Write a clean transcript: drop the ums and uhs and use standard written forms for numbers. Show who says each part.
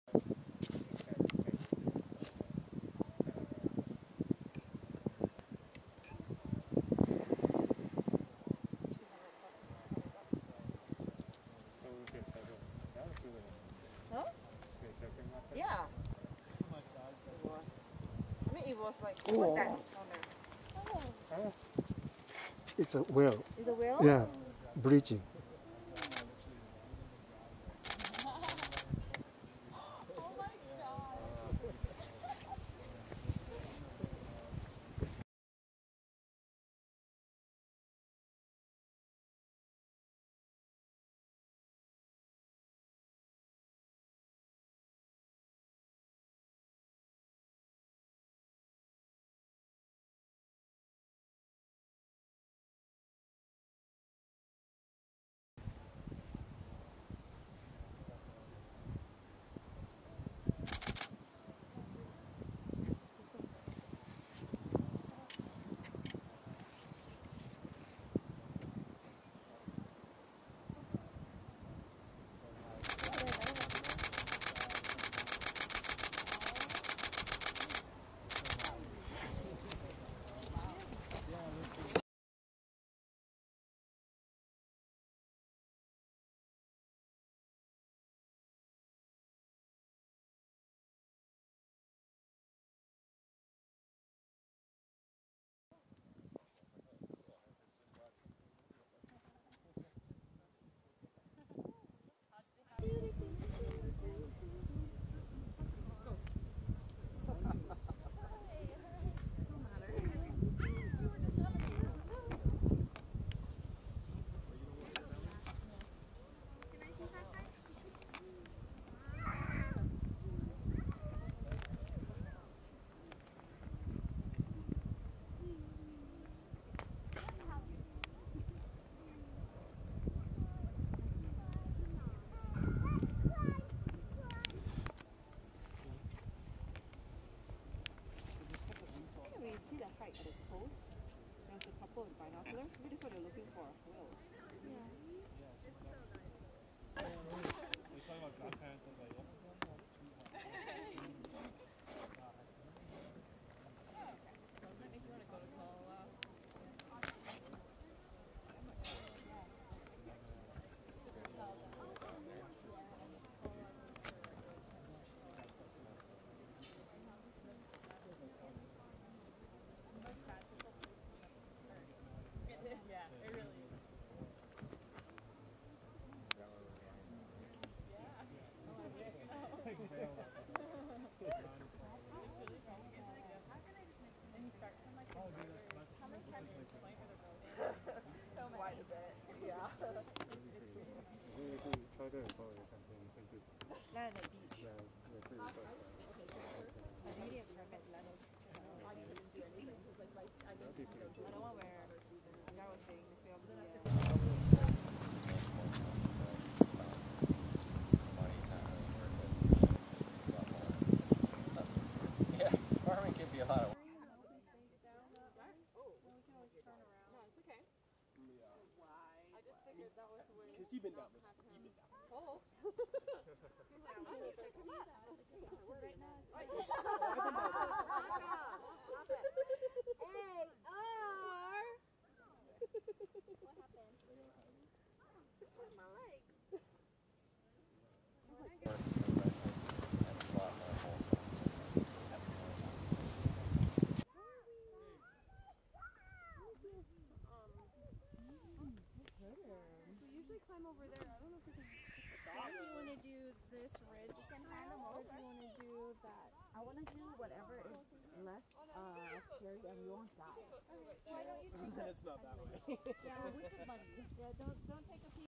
Speaker 1: Huh? Yeah. It was. I mean, it was like, what's that down there?
Speaker 2: It's a whale.
Speaker 1: Is it a whale?
Speaker 2: Yeah, bleaching.
Speaker 1: We did a hike at the coast. There was a couple of binoculars. Maybe that's what they're looking for. Whales. Land at the beach. I really have permit Leno's. I don't want where the guy was saying the film.
Speaker 3: Yeah, farming can be a lot of work.
Speaker 4: Because you've been down this. You've been down.
Speaker 1: Oh.
Speaker 5: Climb over there. I don't know if we can. Do you want to do this ridge? You can hand them over. Do you want to do that?
Speaker 1: I want to do whatever is less scary and you won't die.
Speaker 5: Why don't you take
Speaker 4: It's not that way.
Speaker 5: Yeah, we should money. Yeah, don't take a piece.